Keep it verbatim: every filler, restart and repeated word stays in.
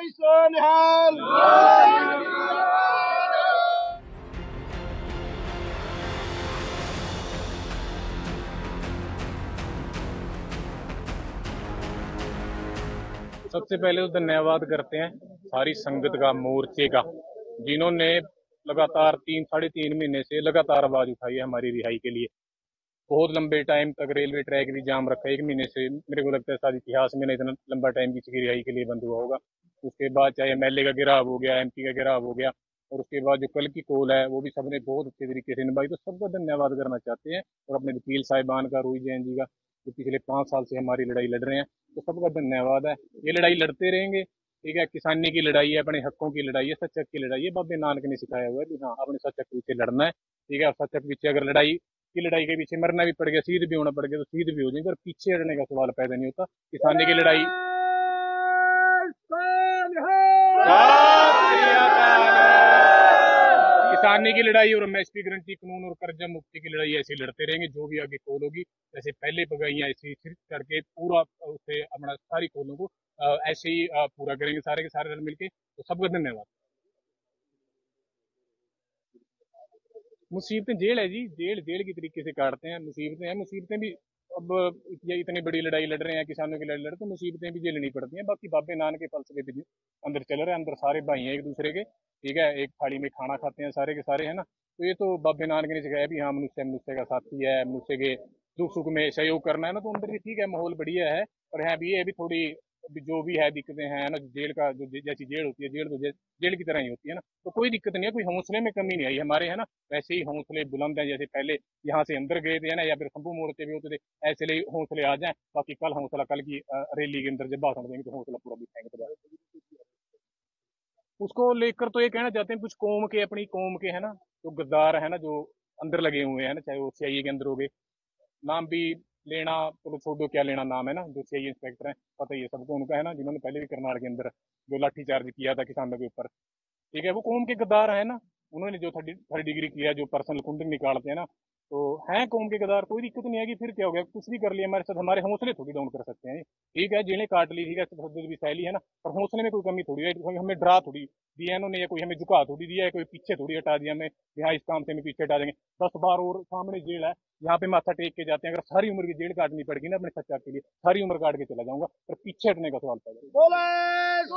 सोनिहाल। सबसे पहले तो धन्यवाद करते हैं सारी संगत का, मोर्चे का, जिन्होंने लगातार तीन साढ़े तीन महीने से लगातार आवाज उठाई है हमारी रिहाई के लिए। बहुत लंबे टाइम तक रेलवे ट्रैक भी जाम रखा है, एक महीने से। मेरे को लगता है शायद इतिहास में नहीं इतना लंबा टाइम किसी की रिहाई के लिए बंद हुआ होगा। उसके बाद चाहे एमएलए का गिराव हो गया, एमपी का गिराव हो गया, और उसके बाद जो कल की कॉल है वो भी सबने बहुत अच्छे तरीके से निभाई। तो सबका धन्यवाद करना चाहते हैं, और अपने वकील साहिबान का, रूही जैन जी का, जो पिछले पाँच साल से हमारी लड़ाई लड़ रहे हैं, तो सबका धन्यवाद है। ये लड़ाई लड़ते रहेंगे, ठीक है। किसानी की लड़ाई है, अपने हकों की लड़ाई है, सचक की लड़ाई है। बाबे नानक ने सिखाया हुआ है कि हाँ, अपने सचक के पीछे लड़ना है, ठीक है। और सचक पीछे अगर लड़ाई की लड़ाई के पीछे मरना भी पड़ गया, शहीद भी होना पड़ गया, तो शहीद भी हो जाएंगे, और पीछे हटने का सवाल पैदा नहीं होता। किसानी की लड़ाई किसानी की लड़ाई और एमएसपी गारंटी कानून और कर्जा मुक्ति की लड़ाई ऐसी लड़ते रहेंगे। जो भी आगे कॉल होगी, जैसे पहले पगाइयां ऐसी करके पूरा उससे अपना सारी कॉलों को ऐसे ही पूरा करेंगे, सारे के सारे मिलके। तो सबका धन्यवाद। मुसीबतें जेल है जी, जेल जेल की तरीके से काटते हैं। मुसीबतें हैं, मुसीबतें भी अब ये इतनी बड़ी लड़ाई लड़ रहे हैं, किसानों की लड़ाई लड़, तो मुसीबतें भी झेलनी पड़ती हैं। बाकी बाबे नान के फलसफे भी अंदर चल रहे हैं, अंदर सारे भाई हैं एक दूसरे के, ठीक है। एक थाली में खाना खाते हैं सारे के सारे, है ना। तो ये तो बाबे नानक ने सिखाया भी हाँ, मनुष्य मनुष्य का साथी है, मनुष्य के दुख सुख में सहयोग करना है ना। तो अंदर भी ठीक है, माहौल बढ़िया है। और यहाँ भी ये भी थोड़ी जो भी है दिक्कतें हैं ना, जेल का जो जैसी जेल होती है, जेल तो जेल की तरह ही होती है ना। तो कोई दिक्कत नहीं है, कोई हौसले में कमी नहीं आई हमारे, है ना। वैसे ही हौसले बुलंद हैं, जैसे पहले यहाँ से अंदर गए थे ना, या फिर शंभू मोर्चे भी होते थे, ऐसे ही हौसले आ जाए। बाकी कल हौसला, कल की रैली के अंदर जब भाषण देंगे तो हौसला पूरा दिखाएंगे। उसको लेकर तो ये कहना चाहते हैं, कुछ कौम के, अपनी कौम के, है ना, जो गद्दार है ना, जो अंदर लगे हुए हैं ना, चाहे वो सीआईए के अंदर हो गए, नाम भी लेना चलो छोड़ो, क्या लेना नाम, है ना। जो सीआईए इंस्पेक्टर है, पता ही है सबको उनका, है ना, जिन्होंने पहले भी करनाल के अंदर जो लाठीचार्ज किया था किसानों के ऊपर, ठीक है। वो कौम के गद्दार है ना, उन्होंने जो थर्ड थर्ड डिग्री किया, जो पर्सनल कुंडली निकालते हैं ना, तो हैं कौम के गद्दार। कोई दिक्कत नहीं आएगी, फिर क्या हो गया, कुछ भी कर लिया हमारे साथ, हमारे हौसले थोड़ी डाउन कर सकते हैं। ठीक है, जेलें काट ली, ठीक है, तशद्दुद भी सह ली, है ना, पर हौसले में कोई कमी थोड़ी है। कोई हमें डरा थोड़ी दिया इन्होंने, या कोई हमें झुका थोड़ी दिया है, कोई पीछे थोड़ी हटा दिया हमें, यहाँ इस काम से हमें पीछे हटा देंगे। दस बार और सामने जेल है, यहाँ पे माथा टेक के जाते हैं। अगर सारी उम्र की जेल काटनी पड़ेगी ना अपने सच्चा के लिए, सारी उम्र काट के चला जाऊंगा, पर पीछे हटने का सवाल पैदा।